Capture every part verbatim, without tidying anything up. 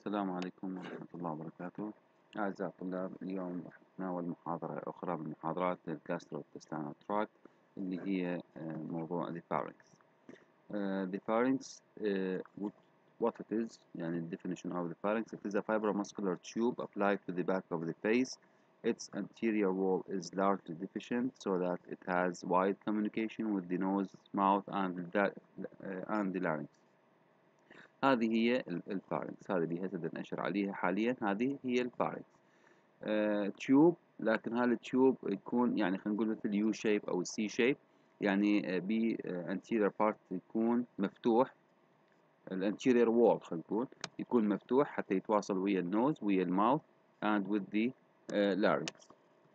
السلام عليكم ورحمة الله وبركاته. أعزائي الطلاب، اليوم راح نتناول محاضرة أخرى من محاضرات الجاستروintestinal tract اللي هي آه، موضوع the pharynx. Uh, the pharynx, uh, what what it is, يعني the definition of the pharynx. It is a fibromuscular tube applied to the back of the face. Its anterior wall is largely deficient so that it has wide communication with the nose, mouth, and the, uh, and the larynx. هذه هي الفارنكس، هذه اللي هسه نشر عليها حاليا، هذه هي الفارنكس. آه تيوب، لكن هذا التيوب يكون يعني خلينا نقول مثل يو شيب او سي شيب، يعني بي انتيرير بارت يكون مفتوح، الانتيرير وول خلينا نقول يكون مفتوح حتى يتواصل ويا النوز ويا الماوث and with the uh, larynx.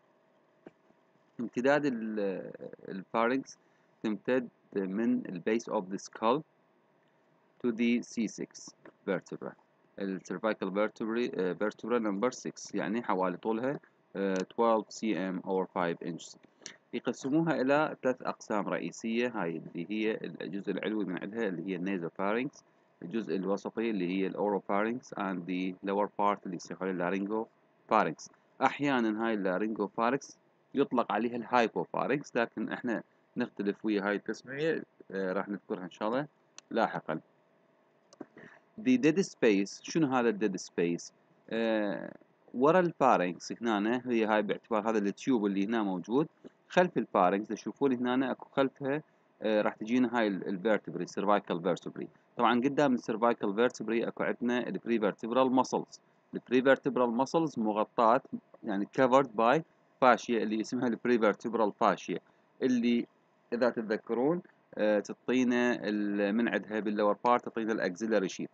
امتداد الفارنكس تمتد من البيس of the skull to the C six vertebra، ال cervical vertebrae uh, vertebra number six، يعني حوالي طولها uh, twelve centimeters or five inches. يقسموها إلى ثلاث أقسام رئيسية، هاي اللي هي الجزء العلوي من عندها اللي هي النيزوفارينكس، الجزء الوسطي اللي هي الأوروفارينكس and the lower part اللي يصير اللارينجوفارينكس. أحيانا هاي اللارينجوفارينكس يطلق عليها الهايبوفارينكس، لكن احنا نختلف ويا هاي التسمية، uh, راح نذكرها إن شاء الله لاحقا. the dead space، شنو هذا الديد سبيس؟ آه ورا الفارنكس هنا، هي هاي باعتبار هذا التيوب اللي هنا موجود خلف الفارنكس، تشوفون هنا اكو خلفها آه راح تجينا هاي الفيرتبري، سيرفايكال فيرتبري. طبعا قدام السيرفايكال فيرتبري اكو عندنا البريفيرتبرال ماسلز، البريفيرتبرال ماسلز مغطاة يعني covered by فاشية اللي اسمها البريفيرتبرال فاشية، اللي اذا تتذكرون آه تعطينا من عندها باللور بارت تعطينا الاكزيلاري شيت.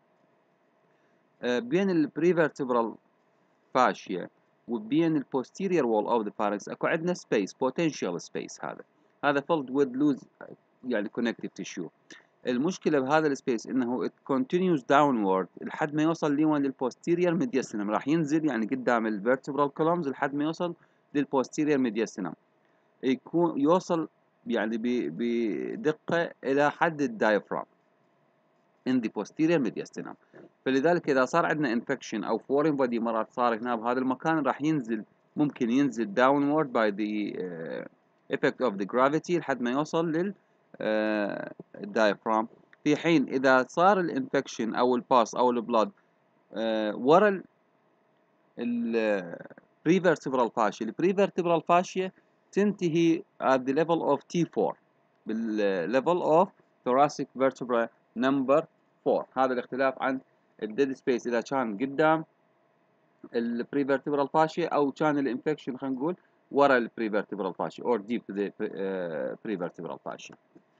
بين البريفيرتبرال فاشيا وبين البوستيريور وول اوف ذا فارنكس اكو عندنا سبيس، بوتنشال سبيس، هذا هذا فيلد وذ لوز يعني كونكتيف تيشو. المشكله بهذا السبيس انه it continues downward لحد ما يوصل لوين للبوستيريور ميديستينم، راح ينزل يعني قدام الفيرتبرال كولومز لحد ما يوصل للبوستيريور ميديستينم، يكون يوصل يعني بدقه الى حد الدايفرام in the posterior mediastinum. فلذلك إذا صار عندنا infection أو foreign body مرض صار هنا بهذا المكان، راح ينزل، ممكن ينزل downward by the uh, effect of the gravity لحد ما يوصل لل uh, diaphragm. في حين إذا صار الانفكشن أو الباس أو البلاد uh, ورا ال prevertebral fascia، ال prevertebral fascia تنتهي at the level of T four، بال level of thoracic vertebra number four. هذا الاختلاف عن الديد سبيس اذا كان قدام البريفيرتبرال فاشيا او كان الانفكشن خلينا نقول ورا البريفيرتبرال فاشيا or deep to the بريفيرتبرال فاشيا.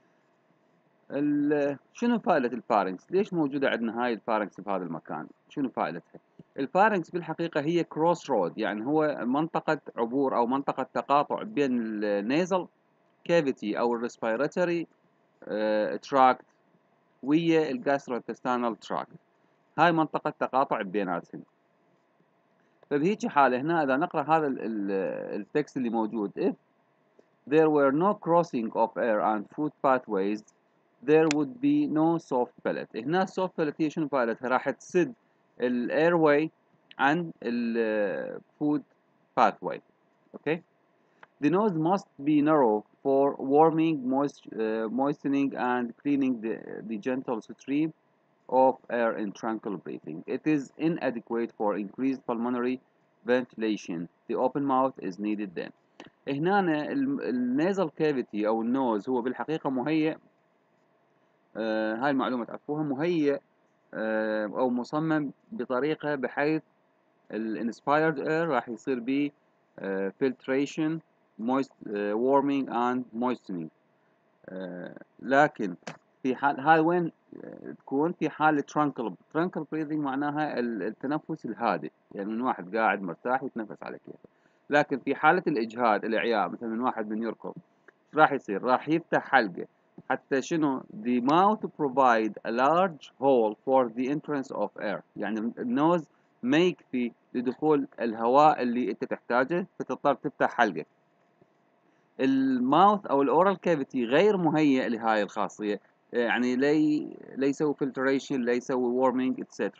شنو فائدة الفارنكس؟ ليش موجودة عندنا هاي الفارنكس بهذا المكان؟ شنو فائدتها؟ الفارنكس بالحقيقة هي كروس رود، يعني هو منطقة عبور او منطقة تقاطع بين النيزل كافيتي او الريسبيراتوري تراكت ويا الجاستروintestinal تراكت، هاي منطقة تقاطع بيناتهم. فبهيجي حالة هنا إذا نقرأ هذا التكست اللي موجود if there were no crossing of air and food pathways there would be no soft palate. هنا soft palate هي شنو فائدتها؟ راح تسد ال airway عن ال food pathway. okay. The nose must be narrow for warming, moist, uh, moistening and cleaning the, the gentle stream of air in tranquil breathing. It is inadequate for increased pulmonary ventilation. The open mouth is needed then. هنا النيزل كافيتي او النوز هو بالحقيقة مهيئ، آه هاي المعلومة تعرفوها، مهيئ آه او مصمم بطريقة بحيث الانسبايرد اير راح يصير به آه filtration, moist, uh, warming and moistening. آه لكن في حال هاي وين تكون؟ في حال ترانكل ترانكل بريذنج، معناها التنفس الهادئ، يعني من واحد قاعد مرتاح يتنفس على كيفه. لكن في حالة الإجهاد الإعياء، مثلا من واحد من يركض، راح يصير؟ راح يفتح حلقة حتى شنو؟ the mouth provide a large hole for the entrance of air، يعني النوز ما يكفي لدخول الهواء اللي انت تحتاجه، فتضطر تفتح حلقة. الماوث او الاورال كافيتي غير مهيئ لهاي الخاصية، يعني لي لا يسوي فلتريشن، لا يسوي وورمينج اتسترا،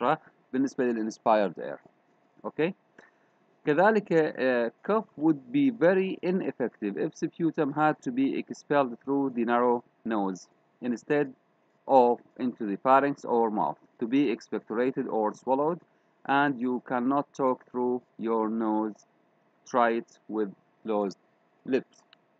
بالنسبة للinspired air. اوكي. كذلك uh, cough would be very ineffective if sputum had to be expelled through the narrow nose instead of into the pharynx or mouth to be expectorated or swallowed, and you cannot talk through your nose. Try it with closed lips.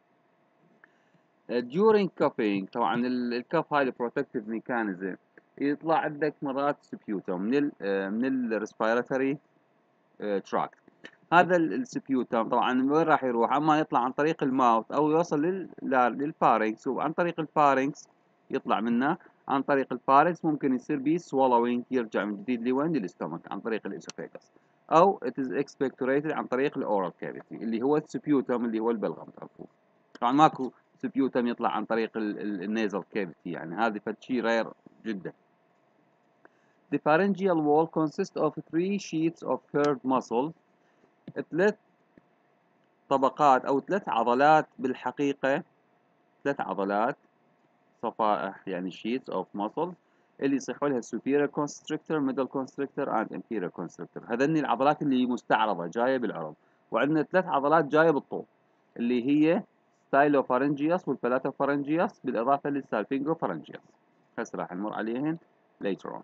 Uh, during coughing طبعا الكف هاي البروتكتيف ميكانيزم يطلع عندك مرات سبيوتوم من ال من الريسبيراتوري تراكت. هذا السبيوتوم طبعا وين راح يروح؟ اما يطلع عن طريق الماوث او يوصل لل للفارنكس، وعن طريق الفارنكس يطلع منه. عن طريق الفارنكس ممكن يصير بيه swallowing، يرجع من جديد لوين؟ للاستومك عن طريق الاسوفيجاس، او it is expectorated عن طريق الاورال كافيتي اللي هو السبيوتوم اللي هو البلغم تعرفوه. طبعا ماكو سبيوتم يطلع عن طريق النيزل كافيتي، يعني هذه فشي رير جدا. The pharyngeal wall consists of three sheets of curved muscle. ثلاث طبقات أو ثلاث عضلات بالحقيقة، ثلاث عضلات صفائح يعني sheets of muscle اللي يصيحوا لها superior constrictor middle constrictor and inferior constrictor. هذني العضلات اللي مستعرضة جاية بالعرض، وعندنا ثلاث عضلات جاية بالطول اللي هي ستايلوفارنجيوس والبلاتوفارنجيوس بالإضافة للسالفينجوفارنجيوس. هسه راح نمر عليهن later on.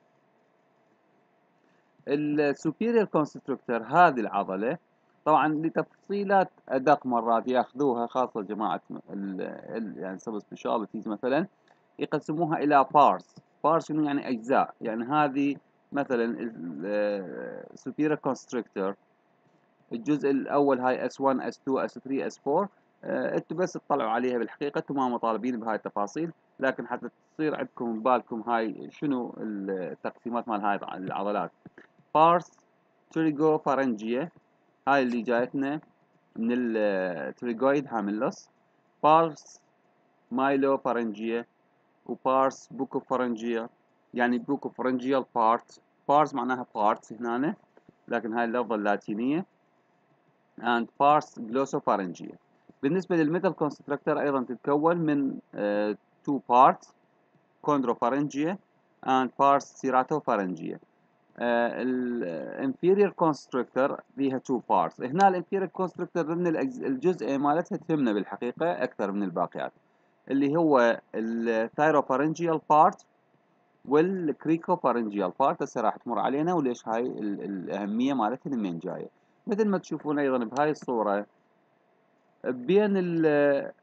السوبيريور كونستركتور هذه العضلة طبعا لتفصيلات أدق مرات ياخذوها، خاصة جماعة ال ال يعني سب سبيشاليتيز مثلا يقسموها إلى بارس. بارس شنو يعني؟ أجزاء. يعني هذه مثلا السوبيريور كونستركتور الجزء الأول هاي إس واحد إس اثنين إس ثلاثة إس أربعة، آه، انتوا بس تطلعوا عليها بالحقيقة، انتوا ما مطالبين بهاي التفاصيل، لكن حتى تصير عندكم ببالكم هاي شنو التقسيمات مال هاي العضلات. بارس تريجو فارنجية هاي اللي جايتنا من التريجويد هاميلوس، بارس مايلو فارنجية، وبارس بوكو فارنجية. يعني بوكو فارنجيال بارت، بارس معناها بارتس هنا، لكن هاي اللفظة اللاتينية and pars glossopharyngeal. بالنسبة للميدل كونستركتور أيضا تتكون من uh, two parts chondropharyngia and pars ceratopharyngia. الانفيريور uh, كونستركتور فيها two parts. هنا الانفيريور كونستركتور ضمن الجزء مالتها تهمنا بالحقيقة أكثر من الباقيات، اللي هو الثايروفارنجيال بارت والكريكوفارنجيال بارت. هسه راح تمر علينا وليش هاي الأهمية مالتها من جاية. مثل ما تشوفون أيضا بهاي الصورة بين ال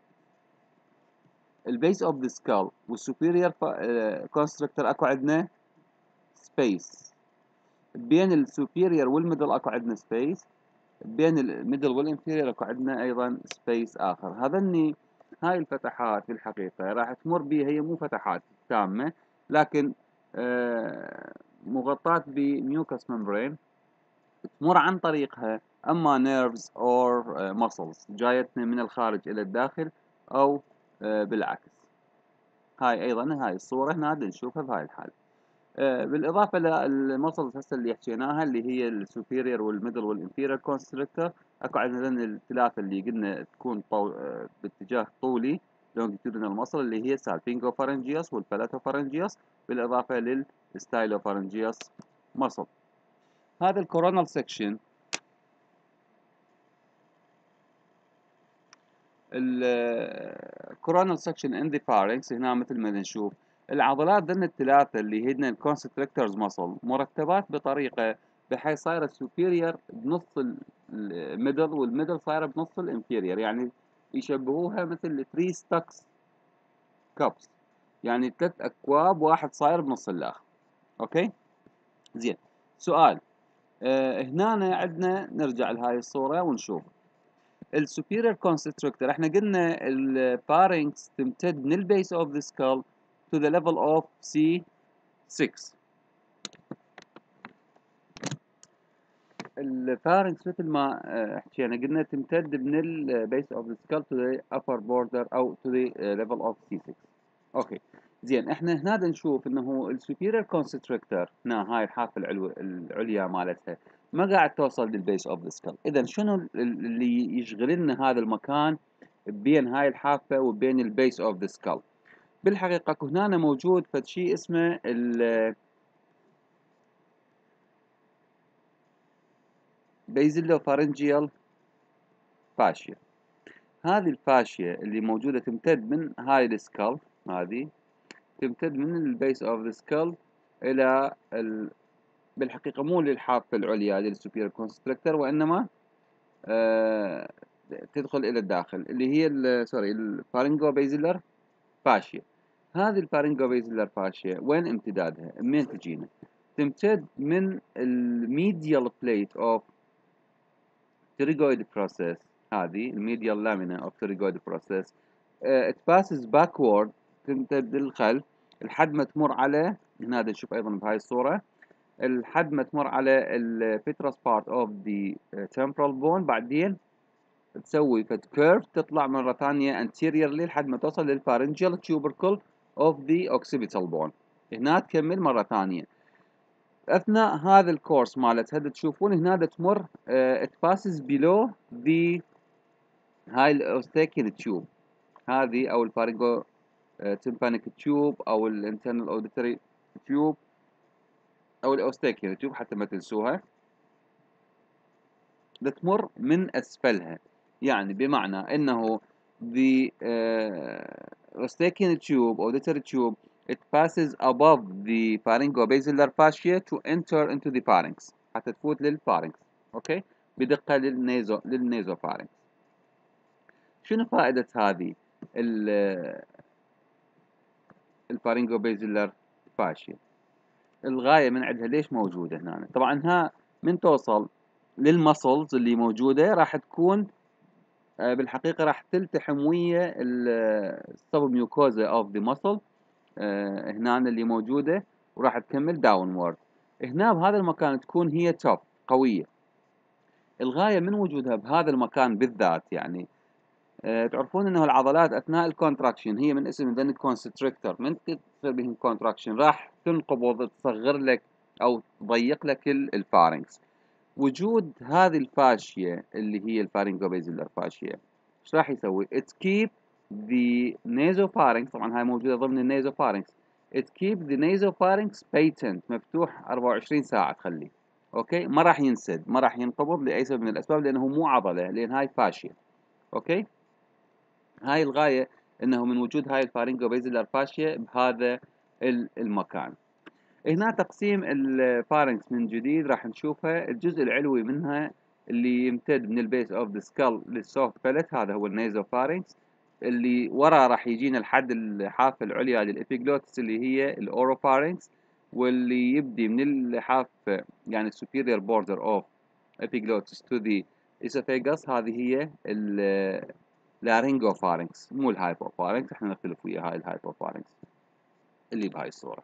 البيس اوف ذا سكال والسوبيريور كونستركتور اكو عندنا سبيس. بين السوبيريور والميدل اكو عندنا سبيس. بين الميدل والانفيريور اكو عندنا ايضا سبيس اخر. هذني هاي الفتحات بالحقيقة راح تمر بها، هي مو فتحات تامة لكن آه مغطاة بميوكس ممبرين، تمر عن طريقها اما nerves or uh, muscles جايتنا من الخارج الى الداخل او uh, بالعكس. هاي ايضا هاي الصورة هنا نشوفها بهاي الحالة. uh, بالاضافة للمسلز هسه اللي حكيناها اللي هي السوبيريور والميدل والانفيريور كونستريكتور، اكو عندنا الثلاثة اللي قلنا تكون طو... uh, باتجاه طولي longitudinal muscle اللي هي السالفينجوفارنجيوس والبلاتوفارنجيوس بالاضافة للستايلوفارنجيوس muscle. هذا الكورونال سكشن الكورونال سكشن ان ذا فارنكس. هنا مثل ما نشوف العضلات ذن الثلاثة اللي هن الكونستريكتورز ماسل مرتبات بطريقة بحيث صايرة السوبيريور بنص الميدل والميدل صايرة بنص الانفيريور، يعني يشبهوها مثل ثري ستاكس كابس، يعني ثلاث اكواب واحد صاير بنص الاخر. اوكي زين. سؤال آه هنا عندنا نرجع لهاي الصورة ونشوف السوبيريور كونستريكتور. احنا قلنا الفارنكس تمتد من البيس اوف ذا سكال to the level of سي سكس. الفارنكس مثل ما حكينا قلنا تمتد من البيس اوف ذا سكال to the upper border او to the level of سي سكس. اوكي زين. احنا هنا نشوف انه السوبيريور كونستريكتور هنا هاي الحافه العلو العليا مالتها ما قاعد توصل للبيس اوف ذا سكال. اذا شنو اللي يشغل لنا هذا المكان بين هاي الحافه وبين البيس اوف ذا سكال؟ بالحقيقه هنا موجود فد شيء اسمه ال بيزيلوفارنجيال فاشيا. هذه الفاشيا اللي موجودة تمتد من هاي السكال، هذه تمتد من البيس اوف ذا سكال الى ال... بالحقيقة مو للحافة العليا للسوبيريور كونستريكتور، وانما آه تدخل الى الداخل اللي هي سوري الفارنجو بيزيلر فاشيا. هذه الفارنجو بيزيلر فاشيا وين امتدادها؟ منين تجينا؟ تمتد من الميديال بليت اوف pterygoid process. هذه الميديال لامينا اوف pterygoid process uh, it passes backward، تمتد للخلف لحد ما تمر على، هنا نشوف ايضا بهاي الصورة، لحد ما تمر على ال petrous part of the temporal bone، بعدين تسوي فد كيرف تطلع مرة ثانية anteriorly لحد ما توصل للpharyngeal tubercle of the occipital bone. هنا تكمل مرة ثانية. اثناء هذا الكورس مالتها تشوفون هنا تمر uh, it passes below the هاي الاوستيكيال تيوب، هذه او الفارنجو تيمبانيك تيوب او الانترنال اوديتري تيوب او الاوستيكيال تيوب حتى ما تنسوها، تمر من اسفلها. يعني بمعنى انه the uh, ostichian tube auditory tube it passes above the pharyngobasilar fascia to enter into the pharynx، حتى تفوت للفارنكس. اوكي، بدقة للنيزو للنيزوفارنكس. شنو فائدة هذه الفارنجوبيزيلر فاشيا؟ الغاية من عندها ليش موجودة هنا؟ طبعا ها من توصل للمسلز اللي موجودة راح تكون بالحقيقة راح تلتحم ويا السب ميوكوزا اوف ذا مسل هنا اللي موجودة، وراح تكمل داونورد. هنا بهذا المكان تكون هي توب قوية. الغاية من وجودها بهذا المكان بالذات يعني أه تعرفون انه العضلات اثناء الكونتراكشن هي من اسم ذن كونستريكتور، من تصير بهم كونتراكشن راح تنقبض تصغر لك او تضيق لك الفارنكس. وجود هذه الفاشية اللي هي الفارنجوبيزيلر فاشية ايش راح يسوي؟ it keep the nasopharynx، طبعا هاي موجودة ضمن النيزوفارنكس، it keep the nasopharynx patent، مفتوح أربعة وعشرين ساعة تخليه. اوكي، ما راح ينسد، ما راح ينقبض لاي سبب من الاسباب، لانه مو عضلة، لان هاي فاشية. اوكي، هاي الغاية انه من وجود هاي الفارنجوبيزيلر فاشيا بهذا المكان. هنا تقسيم الفارنكس من جديد راح نشوفها. الجزء العلوي منها اللي يمتد من البيس اوف ذا سكال للسوفت باليت، هذا هو النيزوفارنكس. اللي ورا راح يجينا لحد الحافة العليا للإبيجلوتس اللي هي الأوروفارنكس، واللي يبدي من الحافة يعني superior border of epiglottis to the esophagus، هذه هي اللارينجوفارنكس مو الهايبوفارنكس، احنا نختلف ويا هاي الهايبوفارنكس اللي بهاي الصورة.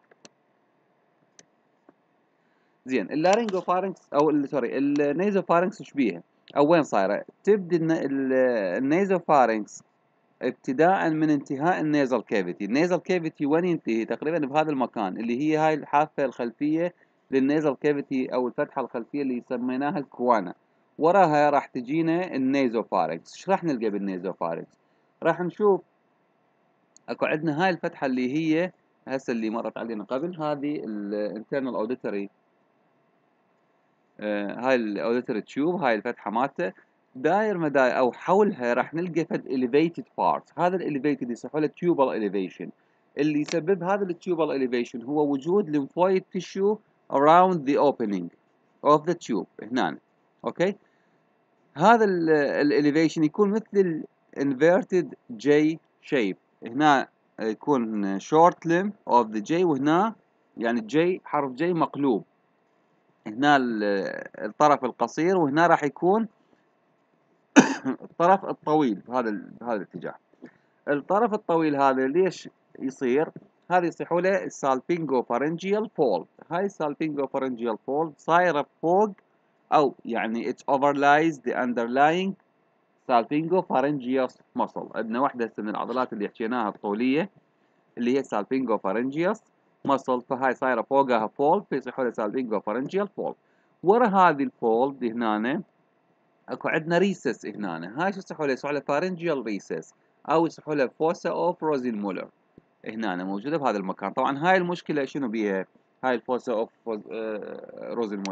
زين، اللارينجوفارنكس او سوري النيزوفارنكس ايش بيها او وين صايره؟ تبدي النيزوفارنكس ابتداء من انتهاء النيزل كافيتي. النيزل كافيتي وين ينتهي؟ تقريبا بهذا المكان اللي هي هاي الحافه الخلفيه للنيزل كافيتي او الفتحه الخلفيه اللي سميناها الكوانا. وراها راح تجينا النيزوفارنكس. ايش راح نلقى بالنيزوفارنكس؟ راح نشوف اكو عندنا هاي الفتحه اللي هي هسه اللي مرت علينا قبل، هذه الانترنال اوديتري هاي الاوديتري تيوب، هاي الفتحه مالته داير مداير او حولها راح نلقى فد elevated part. هذا الاليفيتد يصيحوا له tubal elevation. اللي يسبب هذا التيوبال elevation هو وجود lymphoid tissue around the opening of the tube هنا. اوكي، هذا الاليفيشن يكون مثل inverted J shape. هنا يكون short limb of the J، وهنا يعني J حرف J مقلوب، هنا الطرف القصير، وهنا راح يكون الطرف الطويل بهذا بهذا الاتجاه. الطرف الطويل هذا ليش يصير؟ هذا يصيحوا له السالبينجوفارنجيال فولد. هاي السالبينجوفارنجيال فولد صايره فوق او يعني it overlies the underlying salpingopharyngeus muscle. عندنا واحده من العضلات اللي حكيناها الطوليه اللي هي salpingopharyngeus muscle، فهاي صايره فوقها فولد فيصيحوا له salpingopharyngeal fold. ورا هذه الفولد هنا اكو عندنا ريسس هنا، هاي شو يصيحوا له؟ يصيحوا له فارنجيال ريسس او يصيحوا له فوسا اوف روزين مولر، هنا موجوده بهذا المكان. طبعا هاي المشكله شنو بيها؟ هاي الفوسا اوف روزين مولر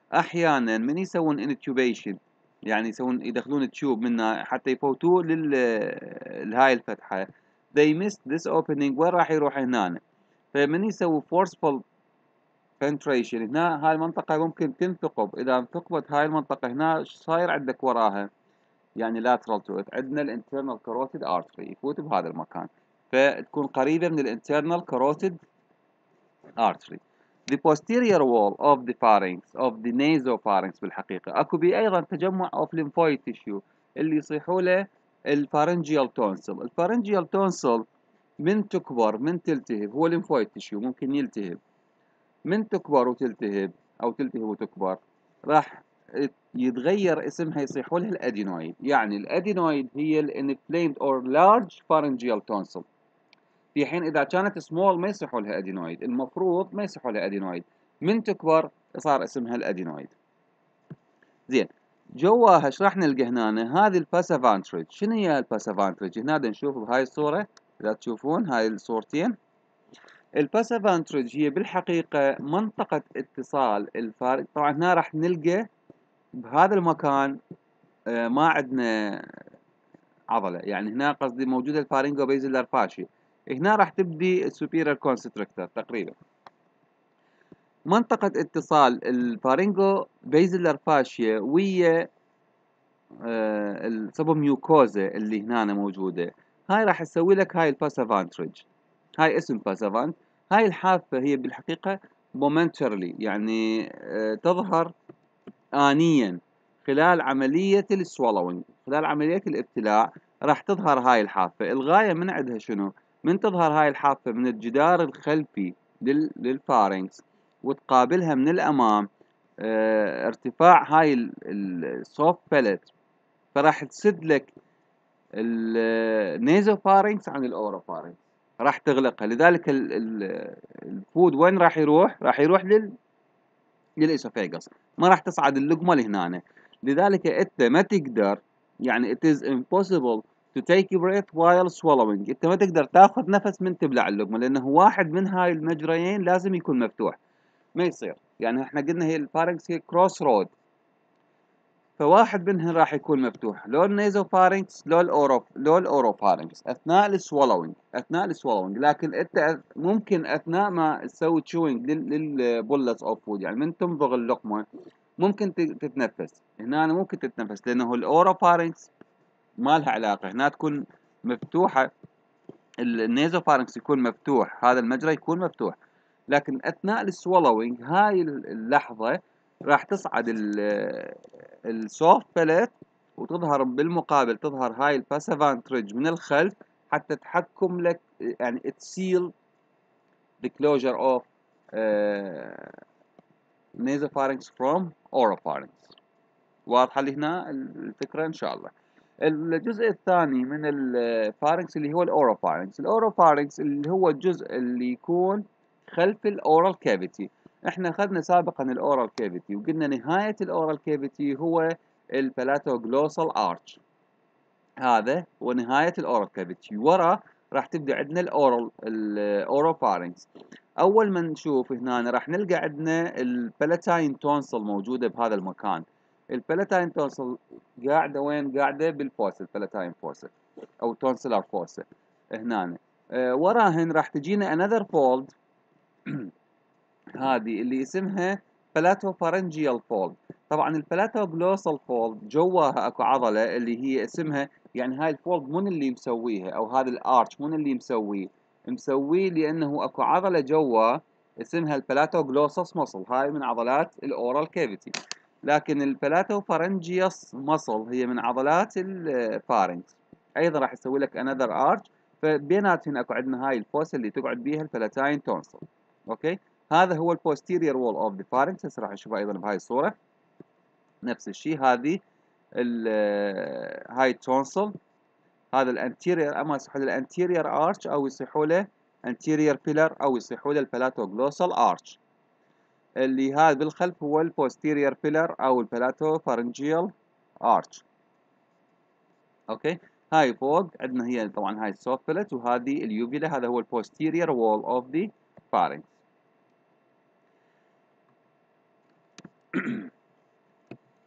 احيانا من يسوون انتوبيشن، يعني يسوون يدخلون تيوب منها حتى يفوتوه لل لهاي الفتحة. they miss this opening، وين راح يروح هنا؟ فمن يسوي forceful penetration هنا هاي المنطقة ممكن تنثقب. إذا انثقبت هاي المنطقة هنا ايش صاير عندك وراها؟ يعني lateral to it عندنا ال internal carotid artery يفوت بهذا المكان، فتكون قريبة من ال internal carotid artery. The posterior wall of the pharynx of the nasopharynx بالحقيقة اكو بي أيضا تجمع of lymphoid tissue اللي يصيحوا له الفارنجيال تونسل. الفارنجيال تونسل من تكبر من تلتهب هو lymphoid tissue ممكن يلتهب. من تكبر وتلتهب أو تلتهب وتكبر راح يتغير اسمها، يصيحوا لها الادينويد. يعني الادينويد هي الانفليمد اور لارج فارنجيال تونسل، في حين اذا كانت سمول ما يصيحوا لها ادينويد، المفروض ما يصيحوا لها ادينويد. من تكبر صار اسمها الادينويد. زين، جواها ايش راح نلقى هنا؟ هذه الباسافانتريج. شنو هي الباسافانتريج؟ هنا نشوف بهاي الصورة، اذا تشوفون هاي الصورتين، الباسافانتريج هي بالحقيقة منطقة اتصال الفارق. طبعا هنا راح نلقى بهذا المكان آه ما عندنا عضلة، يعني هنا قصدي موجودة الفارينجو بيزلر فاشي، هنا راح تبدي السوبيريور كونستريكتور تقريبا. منطقة اتصال الفارينجو بيزلر فاشيا ويا آه السبوميوكوزا اللي هنا موجودة، هاي راح تسوي لك هاي الباسافانتريج. هاي اسم باسافانت. هاي الحافة هي بالحقيقة مومنترلي، يعني آه تظهر آنيا خلال عملية السوالوينج، خلال عملية الابتلاع راح تظهر هاي الحافة. الغاية من عندها شنو؟ من تظهر هاي الحافة من الجدار الخلفي للفارنكس وتقابلها من الأمام اه ارتفاع هاي السوفت بلت، فراح تسد لك النيزوفارنكس عن الأوروفارنكس، راح تغلقها. لذلك الفود وين راح يروح؟ راح يروح لل للإسوفيغاس، ما راح تصعد اللقمة لهنا. لذلك انت ما تقدر، يعني it is impossible to take a breath while swallowing. انت ما تقدر تاخذ نفس من تبلع اللقمة، لانه واحد من هاي المجريين لازم يكون مفتوح، ما يصير. يعني احنا قلنا هي الفارنكس هي كروس رود، فواحد منهم راح يكون مفتوح، لو النيزوفارنكس لو الاورو لو الاوروفارنكس اثناء السوالوينج اثناء السوالوينج لكن انت ممكن اثناء ما تسوي تشوينج للبولتس اوف فود، يعني من تمضغ اللقمه ممكن تتنفس هنا، ممكن تتنفس لانه الاوروفارنكس ما لها علاقه، هنا تكون مفتوحه، النيزوفارنكس يكون مفتوح، هذا المجرى يكون مفتوح. لكن اثناء السوالوينج هاي اللحظه راح تصعد السوفت بلت وتظهر بالمقابل، تظهر هاي الباسافانتريج من الخلف حتى تحكم لك، يعني تسيل the closure of uh, nasopharynx from oropharynx. واضحة لي هنا الفكرة إن شاء الله. الجزء الثاني من الفارنكس اللي هو الأوروفارنكس. الأوروفارنكس اللي هو الجزء اللي يكون خلف الأورال كافيتي. احنا أخذنا سابقا الأورال كافيتي وقلنا نهاية الأورال كافيتي هو البلاتوغلوسال آرش، هذا هو نهاية الأورال كافيتي. ورا راح تبدأ عندنا الأورال الأوروفارنكس. أول ما نشوف هنا راح نلقى عندنا البلاتاين تونسل موجودة بهذا المكان. البلاتاين تونسل قاعدة وين؟ قاعدة بالفوسل، البلاتاين فوسل أو تونسلر فوسل هنا. أه وراهن راح تجينا another fold هذه اللي اسمها بلاتوفارنجيال فولد. طبعا البلاتوغلوسال فولد جواها اكو عضله اللي هي اسمها، يعني هاي الفولد من اللي مسويها او هذا الارش من اللي مسويه؟ مسويه لانه اكو عضله جوا اسمها البلاتوغلوسس مصل، هاي من عضلات الاورال كافيتي. لكن البلاتوفارنجيوس مصل هي من عضلات الفارنكس، ايضا راح يسوي لك انذر ارش. فبيناتهم اكو عندنا هاي الفوسل اللي تقعد بيها البلاتاين تونسل. اوكي، هذا هو البوستيريور وول اوف ذا فارنكس. هسه راح نشوفها ايضا بهاي الصوره نفس الشيء. هذه هاي تونسل، هذا الانتيريور، اما يصيحوا له الانتيريور ارش او يصيحوا له انتيريور بيلر او يصيحوا له البلاتوغلوسال ارش. اللي هذا بالخلف هو البوستيريور بيلر او البلاتوفارنجيال ارش. اوكي، هاي فوق عندنا هي طبعا هاي السوفت بلت وهذه اليوفيلا، هذا هو البوستيريور وول اوف ذا فارنكس.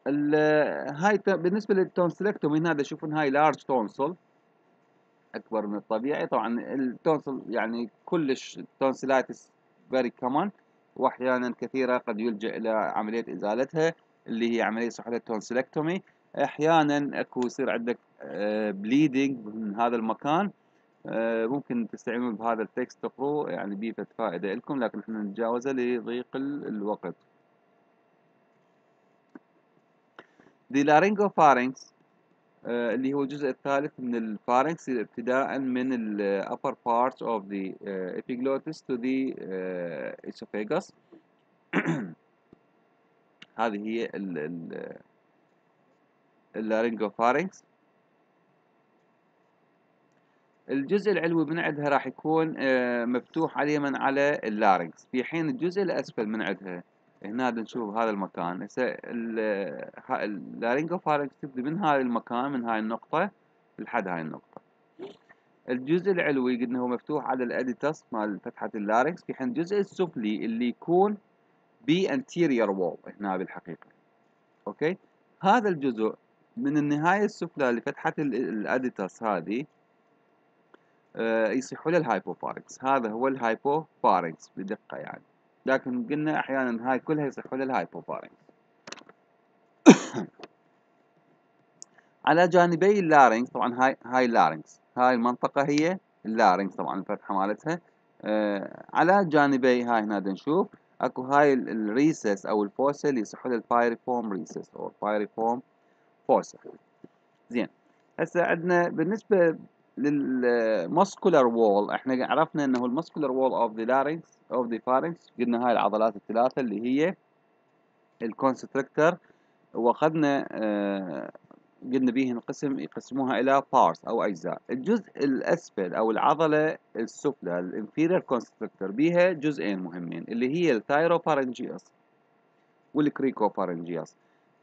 ال هاي ت بالنسبة للتونسيلكتومي هنا تشوفون هاي large tonsil أكبر من الطبيعي. طبعًا التونسل يعني كلش tonsillitis very common، وأحيانًا كثيرة قد يلجأ إلى عملية إزالتها اللي هي عملية يصح لها tonsillectomy. أحيانًا أكو يصير عندك آآ bleeding من هذا المكان، آآ ممكن تستعينون بهذا الtext تقروه يعني بيه فد فائدة إلكم، لكن إحنا نتجاوزه لضيق ال الوقت. The laryngopharynx آآ اللي هو الجزء الثالث من الفارنكس ابتداءً من ال upper part of the آآ epiglottis to the آآ esophagus. هذه هي ال ال الlaryngopharynx. الجزء العلوي من عندها راح يكون آآ مفتوح على اليمن على الlarynx، في حين الجزء الأسفل من عندها هنا نشوف هذا المكان. هسه ال ه الlaryngopharynx تبدي من هاي المكان، من هاي النقطة لحد هاي النقطة. الجزء العلوي قلنا هو مفتوح على الاديتاس مال فتحة اللارنكس، في حين الجزء السفلي اللي يكون بانتيريور وول هنا بالحقيقة. اوكي، هذا الجزء من النهاية السفلى لفتحة الاديتاس هذه آه يصيحوا له الهايبوفارنكس. هذا هو الهايبوفارنكس بدقة يعني، لكن قلنا احيانا هاي كلها يصيحوا له الهايبوفارنكس. على جانبي اللارنكس طبعا هاي هاي اللارنكس، هاي المنطقة هي اللارنكس طبعا الفتحة مالتها. آه على جانبي هاي هنا نشوف اكو هاي الريسس او الفوسا اللي يصحوا لها البايريفورم ريسس او البايريفورم فوسا. زين، هسه عندنا بالنسبة للماسكولار وول، احنا عرفنا انه الماسكولار وول اوف ذا لارنكس اوف ذا فارنكس، قلنا هاي العضلات الثلاثة اللي هي الكونستريكتور، واخذنا آه قلنا بيه انقسم يقسموها الى بارتس او اجزاء. الجزء الاسفل او العضله السفلى الانفيرير كونستريكتور بيها جزئين مهمين اللي هي الثايروفارنجيوس والكريكوفارنجيوس.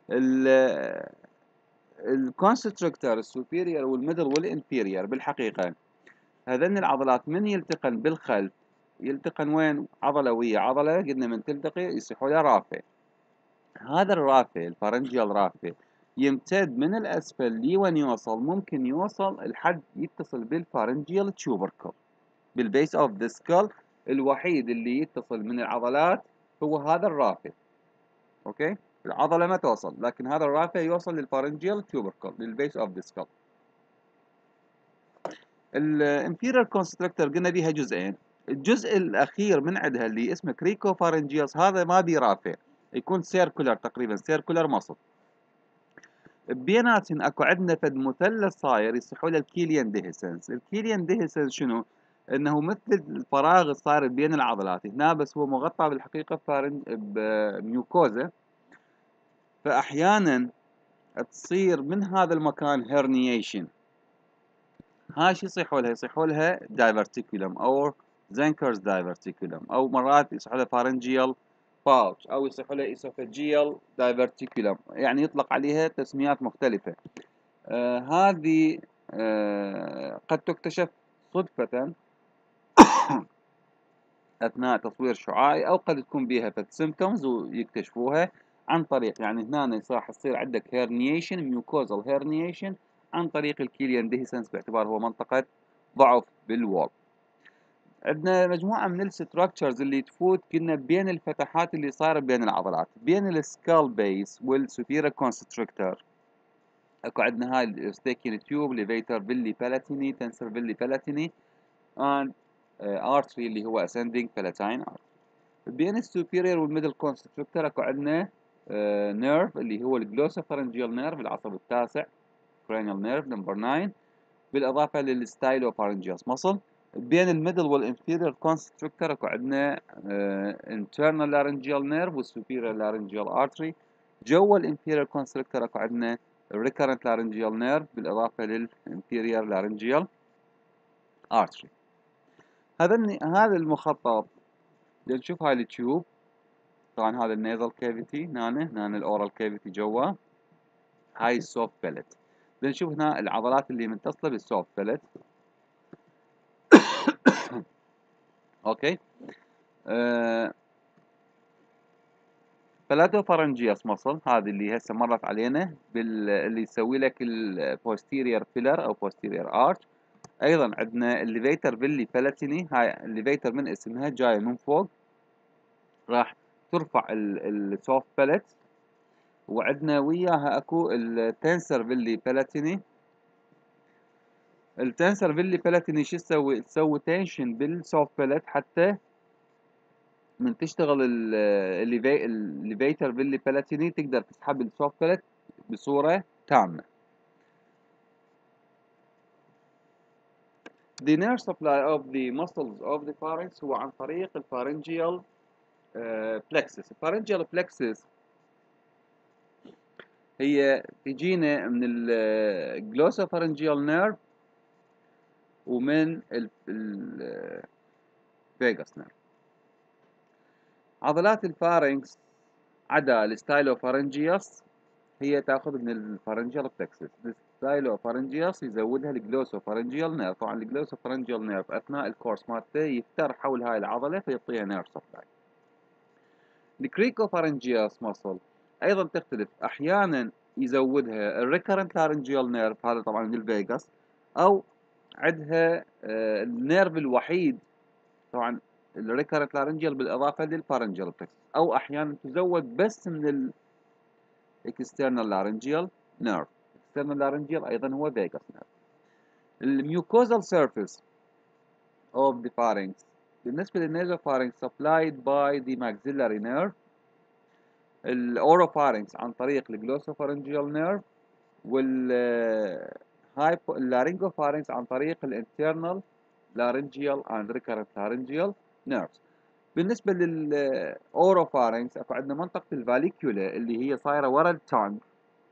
الكونستريكتور السوبيريور والميدل والانفيريور بالحقيقه هذين العضلات من يلتقن بالخلف يلتقن وين؟ عضله ويا عضله، قلنا من تلتقي يصيحوا لها رافع. هذا الرافع الفارنجيال رافع يمتد من الأسفل لي وين يوصل؟ ممكن يوصل لحد يتصل بالفارنجيال تيوبركل بالبيس اوف ذا سكال. الوحيد اللي يتصل من العضلات هو هذا الرافع. اوكي، العضلة ما توصل، لكن هذا الرافع يوصل للفارنجيال تيوبركل للبيس اوف ذا سكال. الانفيرير كونستركتور قلنا بيها جزئين. الجزء الأخير من عندها اللي اسمه كريكو فارنجيوس هذا ما بيه رافع، يكون سيركولر تقريبا، سيركولر مصل. بيناتهم اكو عندنا فد مثلث صاير يصحوا له الكيليان ديهيسنس. الكيليان ديهيسنس شنو؟ انه مثل الفراغ الصاير بين العضلات هنا، بس هو مغطى بالحقيقه بفارن بميوكوزا، فاحيانا تصير من هذا المكان هيرنيشن. هاي شو يصيحوا لها؟ يصيحوا لها دايفرتيكولم او زنكرز دايفرتيكولم، او مرات يصيحوا لها فارنجيال باوتش، او يصيحوا لها اسوفاجيال دايفرتيكولم، يعني يطلق عليها تسميات مختلفه. آه هذه آه قد تكتشف صدفة أثناء تصوير شعاعي، أو قد تكون بها فد سيمتومز ويكتشفوها عن طريق يعني هنا راح يصير عندك هيرنيشن، ميوكوزال هيرنيشن، عن طريق الكيليان ديهيسنس باعتبار هو منطقة ضعف بالوول. عندنا مجموعة من الستراكشرز اللي تفوت قلنا بين الفتحات اللي صايرة بين العضلات، بين السكال بيس والسوبيرا كونستريكتور. اكو عندنا هاي الستيكين تيوب ليفيتر فيلي بلاتيني تنسر فيلي بلاتيني and ارتري اللي هو ascending palatine artery. بين السوبيريور والميدل كونستريكتور اكو عندنا نيرف اللي هو الجلوسوفارنجيال نيرف العصب التاسع cranial nerve number nine، بالاضافه للستايلوفارنجيوس مصل. بين الميدل والانفيريور كونستريكتور اكو عندنا internal laryngeal nerve والسوبيريور laryngeal artery. جوا الانفيريور كونستريكتور اكو عندنا recurrent laryngeal nerve بالاضافه للانفيريور laryngeal artery. هذا هذا المخطط نشوف هاي التيوب. طبعا هذا النيزل كافيتي هنا، هنا الاورال كافيتي جوا. هاي السوفت بلت. بنشوف هنا العضلات اللي متصله بالسوفت بلت. اوكي. آه بلاتوفارنجيوس مصل هذه اللي هسه مرت علينا بال... اللي يسوي لك البوستيريور فيلر او بوستيريور ارش. ايضا عندنا الليفيتر فيلي بلاتيني، هاي الليفيتر من اسمها جاي من فوق راح ترفع السوفت باليت. وعندنا وياها اكو التنسر فيلي بلاتيني. التنسر فيلي بلاتيني شو تسوي؟ تسوي تنشن بالسوفت باليت حتى من تشتغل الليفيتر فيلي بلاتيني تقدر تسحب السوفت باليت بصورة تامة. The nerve supply of the muscles of the pharynx هو عن طريق الفارنجيال plexus. الفارنجيال plexus هي تجينا من الجلوسوفارنجيال نيرف ومن الفيجاس نيرف. عضلات الفارنكس عدا الستايلوفارنجيوس هي تاخذ من الفارنجيال بلكسس. الستايلوفارنجيوس يزودها الجلوسوفارنجيال نيرف. طبعا الجلوسوفارنجيال نيرف اثناء الكورس مالته يفتر حول هاي العضله فيعطيها نيرف سبلاي. الكريكوفارنجيوس مصل ايضا تختلف، احيانا يزودها الريكرنت لارنجيال نيرف، هذا طبعا من الفيجاس، او عندها النيرف الوحيد طبعا الريكرنت لارنجيال بالاضافه للفارنجيال بلكسس، او احيانا تزود بس من الاكسترنال لارنجيال نيرف. الاكسترنال لارنجيال ايضا هو فيجاس نيرف. الميوكوزال سيرفيس of the pharynx بالنسبه للنيزوفارynx supplied by the maxillary nerve. الاوروفارynx عن طريق الجلوسوفارنجيال نيرف، واللارينجوفارynx عن طريق الانترنال لارنجيال and recurrent laryngeal nerves. بالنسبة للأوروفارينكس اكو عندنا منطقة الفاليكولا اللي هي صايرة ورا التانج،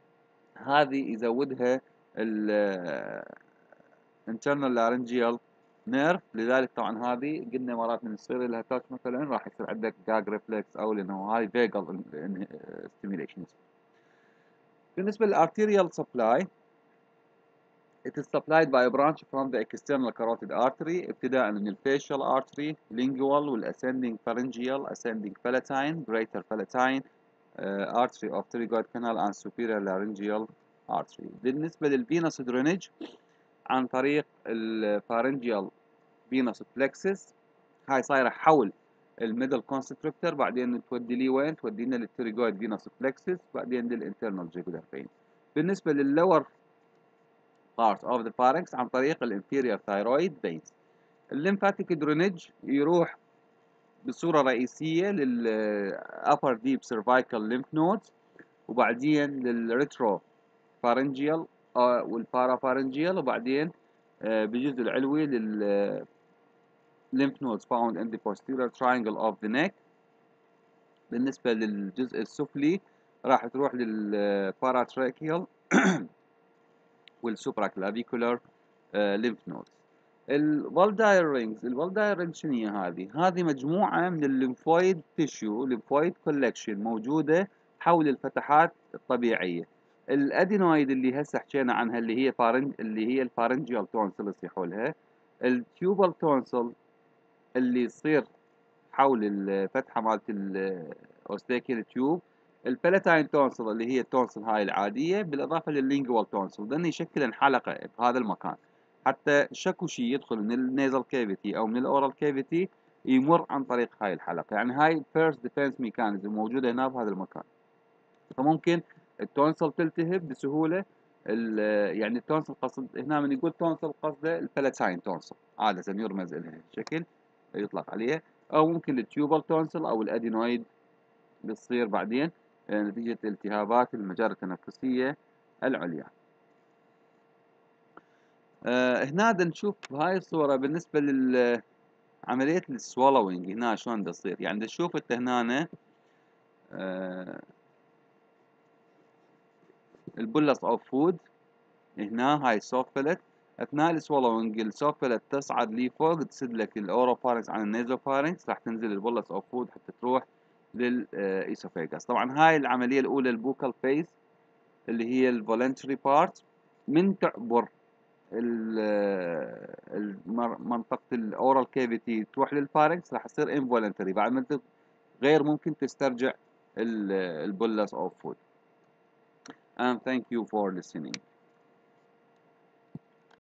هذه يزودها ال internal laryngeal nerve. لذلك طبعا هذه قلنا مرات من يصير لها تاتش مثلا راح يصير عندك جاج ريفلكس او لانه هاي فيجل ستيميليشن. بالنسبة للارتيريال سبلاي it is supplied by a branch from the external carotid artery ابتداء من الفيشال artery lingual والascending pharyngeal ascending palatine greater palatine uh, artery of pterygoid canal and superior laryngeal artery. بالنسبة للفينوس درينج عن طريق الفارنجيال فينوس plexus، هاي صايرة حول الميدل كونستريكتور، بعدين تودي لي وين؟ تودينا للتيريجويد فينوس plexus، بعدين للانترنال جيجولار فين. بالنسبة لللور part of the pharynx عن طريق الانفيريور ثايرويد veins. الليمفاتيك درينج يروح بصورة رئيسية لل upper deep cervical lymph nodes، وبعدين للريترو فارنجيال والبارافارنجيال، وبعدين بالجزء العلوي لل lymph nodes found in the posterior triangle of the neck. بالنسبة للجزء السفلي راح تروح للباراتراكيال والسوبرا كلافيكولار lymph nodes. الفالداير رينجز، الفالداير رينج شنو هي هذه؟ هذه مجموعة من الليمفويد تيشو، ليمفويد كولكشن موجودة حول الفتحات الطبيعية. الادينويد اللي هسه حكينا عنها اللي هي فارنج اللي هي الفارنجيال تونسل يصيحوا لها. التيوبال تونسل اللي يصير حول الفتحة مالت الاوستيكيل تيوب. البلاتاين تونسل اللي هي التونسل هاي العادية، بالاضافة لللينجوال تونسل، لان يشكلن حلقة بهذا المكان حتى شكو شيء يدخل من النيزل كافيتي او من الاورال كافيتي يمر عن طريق هاي الحلقة. يعني هاي فيرست ديفنس ميكانيزم موجودة هنا بهذا المكان، فممكن التونسل تلتهب بسهولة. يعني التونسل قصد هنا من يقول تونسل قصده البلاتاين تونسل عادة يرمز لها شكل يطلق عليه، او ممكن التيوبال تونسل او الادينويد بتصير بعدين نتيجة التهابات المجارة التنفسية العليا. آه هنا نشوف بهاي الصورة بالنسبة لعملية السوالوينج هنا شلون تصير. يعني تشوف انت هنا آه البولس اوف فود هنا هاي السوفت بلت. اثناء السوالوينج السوفت بلت تصعد لي فوق تسد لك الاوروفارنكس عن النيزوفارنكس، راح تنزل البولس اوف فود حتى تروح للايسوفيجاس. طبعا هاي العملية الاولى البوكال فيس اللي هي الفولنتري بارت، من تعبر منطقة الاورال كافيتي تروح للفارنكس راح تصير انفولنتري، بعد ما غير ممكن تسترجع البولس of food. And thank you for listening.